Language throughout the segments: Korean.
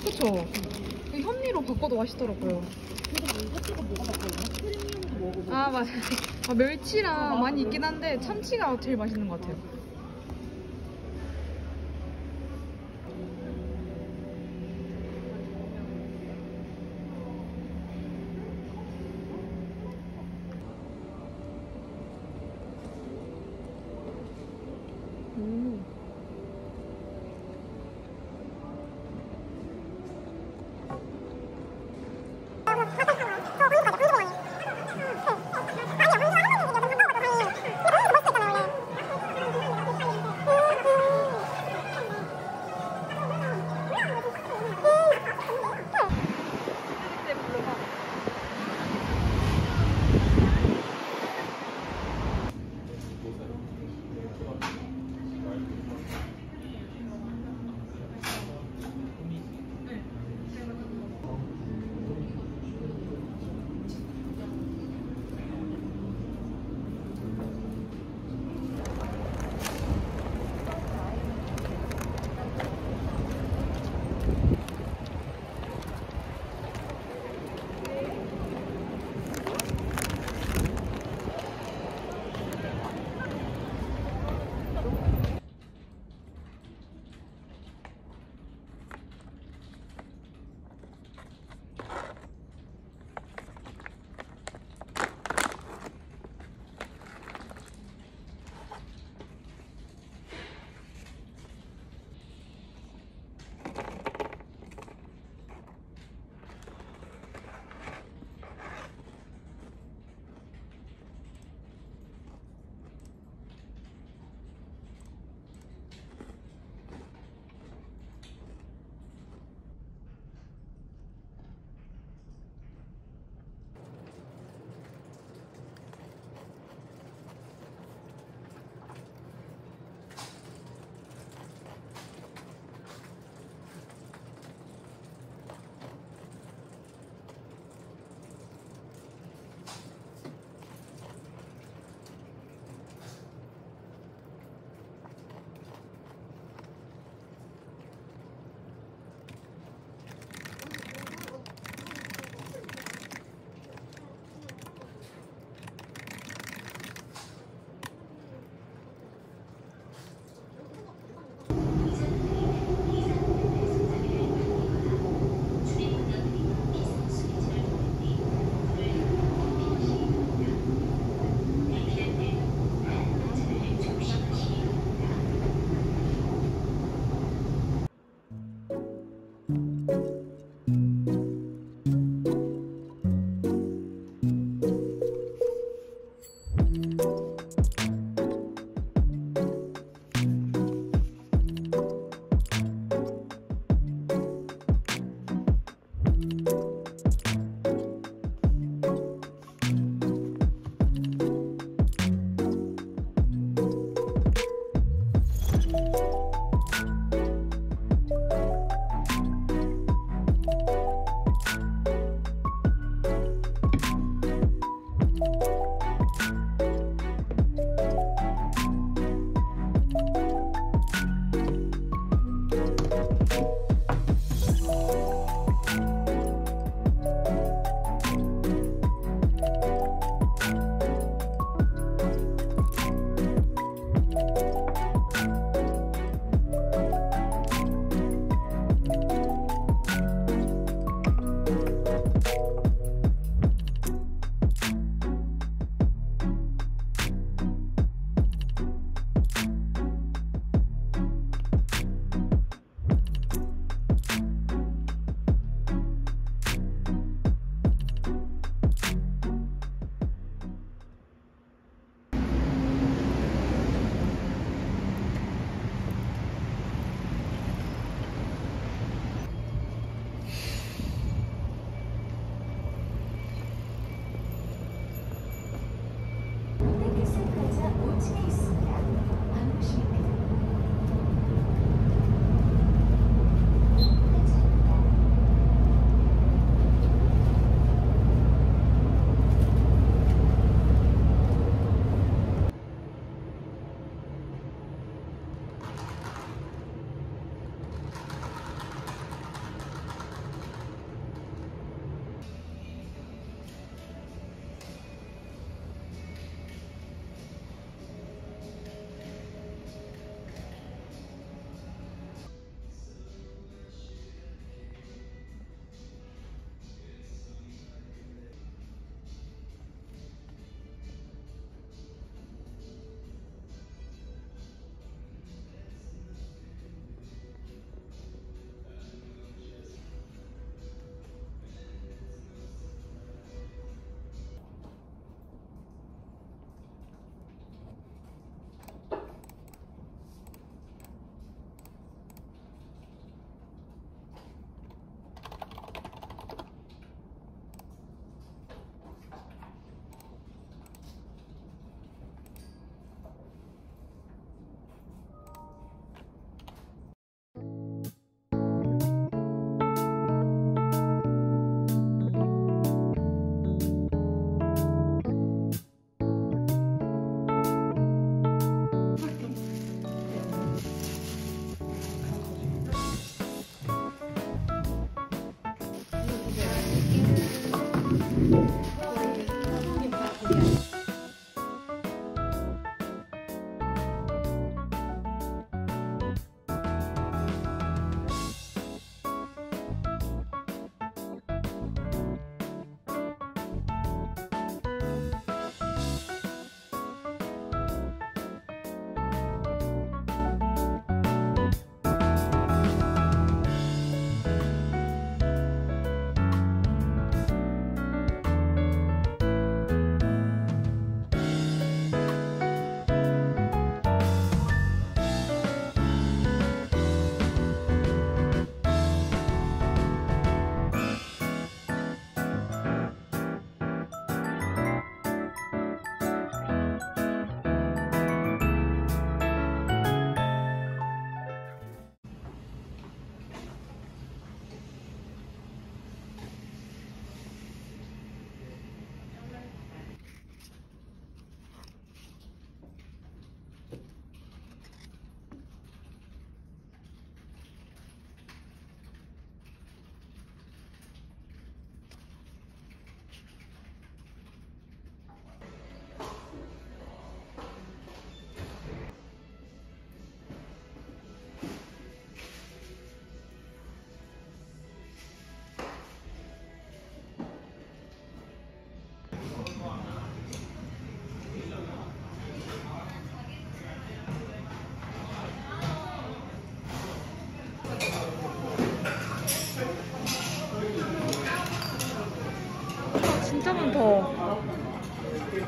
그쵸? 현미로 바꿔도 맛있더라고요. 이것저것 뭐가 바꿔요? 프리미엄도 먹어보고. 아 맞아요. 멸치랑 많이 있긴 한데 참치가 제일 맛있는 것 같아요.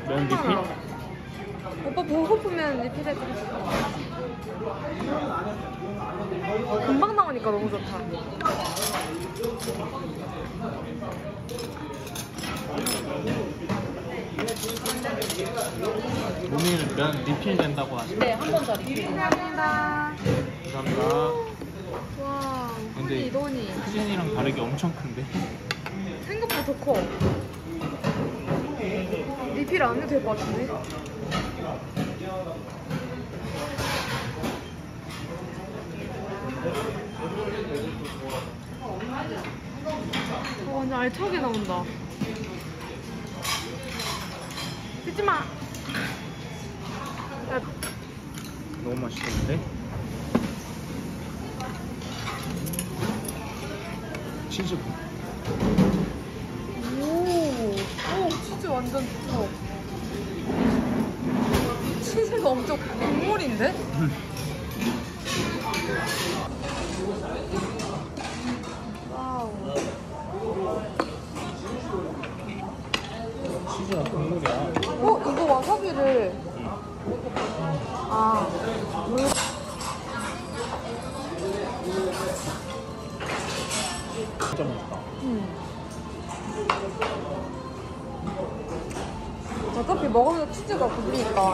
면 리필? 오빠 배고프면 리필해줘. 금방 나오니까 너무 좋다. 오늘 면 리필 된다고 하시네. 네, 한 번 더 리필. 감사합니다. 감사합니다. 와, 근데 이더니 사진이랑 다르게 엄청 큰데? 생각보다 더 커. 리필 안 해도 될 것 같은데? 완전 알차게 나온다. 뜯지 마. 너무 맛있겠는데? 치즈. 오, 치즈 완전 좋다. 치즈가 엄청 국물인데? 와우. 치즈가 국물이야. 이거 와사비를. 아, 진짜 맛있다. 어차피 먹으면서 치즈가 굳으니까.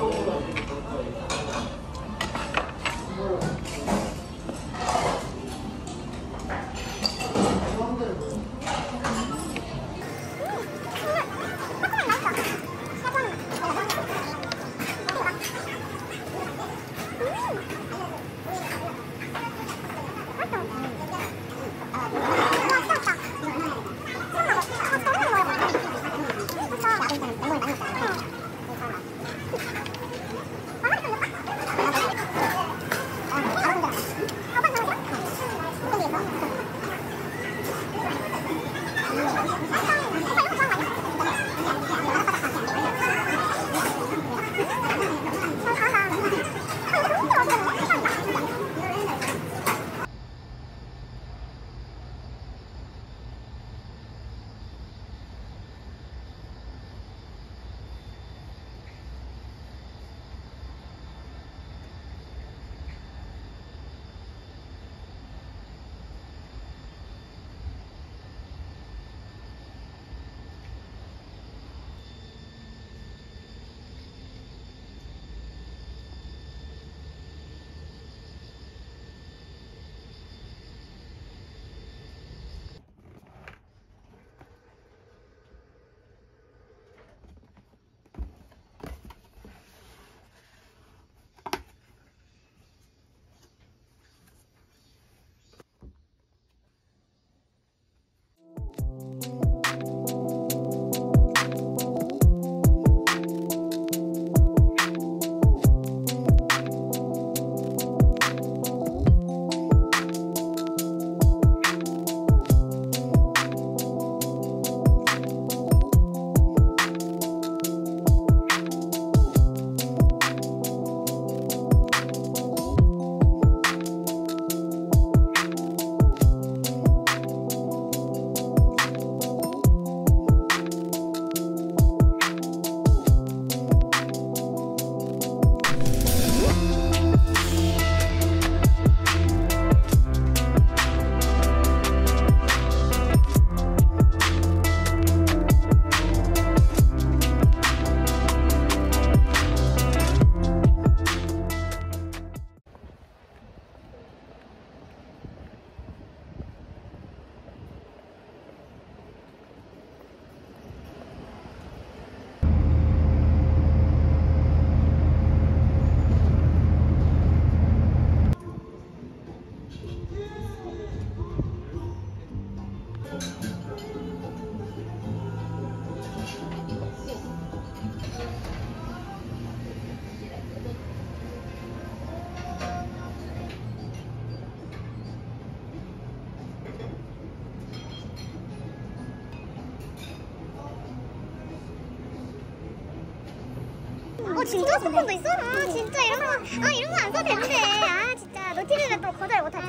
진짜 스폰도 있어? 아 진짜 이런 거 안 써도 되는데 진짜 노티비는 또 거절 못하지.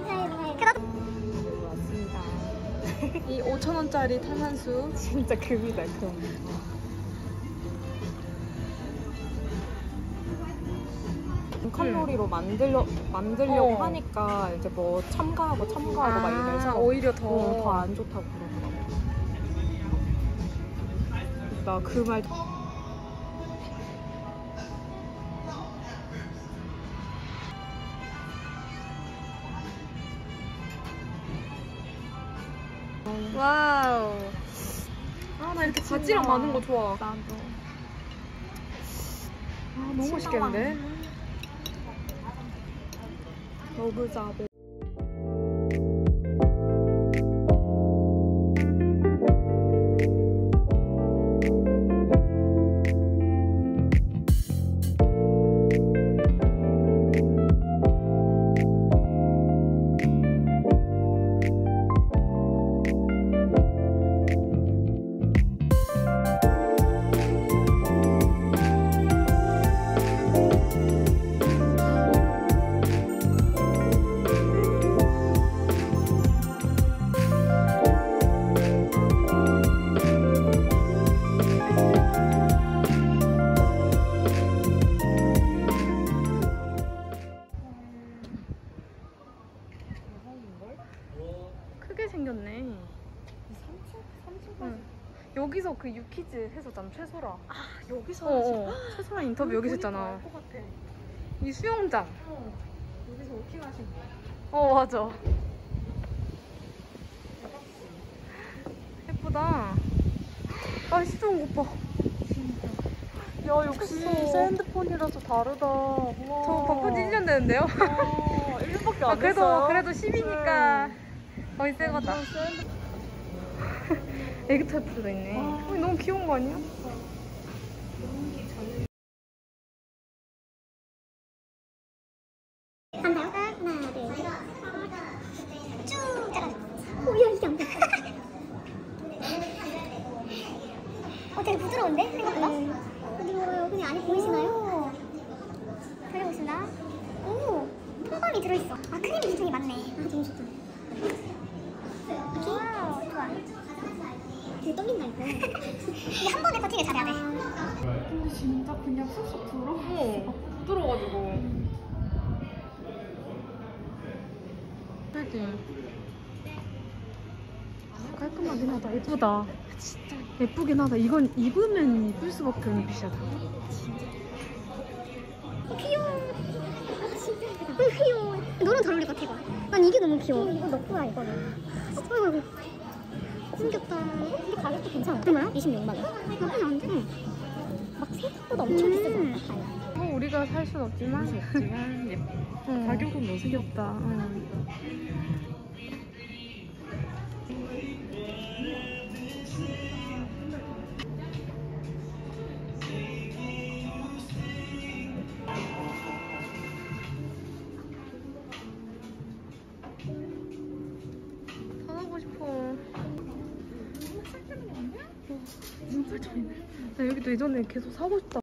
왔습니다. 이 5,000원짜리 탄산수 진짜 금이다 금. 0칼로리로 만들려고 하니까 이제 뭐 첨가하고 막 이래서 오히려 더 안 좋다고 그러더라고. 나 그 말. 와우. 아, 나 이렇게 바지랑 많은 거 좋아. 나도. 아, 너무 맛있겠는데? 러브잡을. 크게 생겼네. 응. 여기서 그 유키즈 했었잖아, 최소라. 아, 여기서 최소라 인터뷰 여기서 했잖아. 이 수영장. 여기서 워킹 하신 거. 맞아. 예쁘다. 아, 시동 못 봐. 야, 역시 새 핸드폰이라서 다르다. 우와. 저 바꾼 지 1년 되는데요? 1년밖에 안 됐어요. 그래도 10이니까 거의 새 거다. 애기 타입도 있네. 너무 귀여운 거 아니야? 안 봐요? 하나, 둘, 셋. 쭉 짜라. 오, 야, 이게 안 돼. 되게 부드러운데? 생각보다? 어디 멀어요? 그냥 안에 보이시나요? 그려보겠습니다. 오, 통감이 들어있어. 아, 크림이 굉장히 많네. 아, 너무 좋다. 이렇게? 와우, 좋아. 되게 떨린다, 이거. 이게 한 번에 커팅을 잘해야 돼. 근데 진짜 그냥 쏙쏙 들어. 부드러워가지고. 그치? 깔끔하긴 하다. 예쁘다. 진짜 예쁘긴 하다. 이건 입으면 입을 수밖에 없는 핏이야. 귀여워. 아, 진짜 예쁘다. 귀여워. 너랑 잘 어울릴 것 같아, 이거. 난 이게 너무 귀여워. 이거 너 거야, 이거는. 아이고. 생겼다. 근데 가격도 괜찮아. 얼마야? 26만 원. 나쁘지 않은데? 응. 막 생각보다 엄청 비싸지 않아. 우리가 살 순 없지만 예뻐. 가격은 너무 귀엽다. 사고 싶어. 무슨 팔짱이네. 나 여기도 예전에 계속 사고 싶다.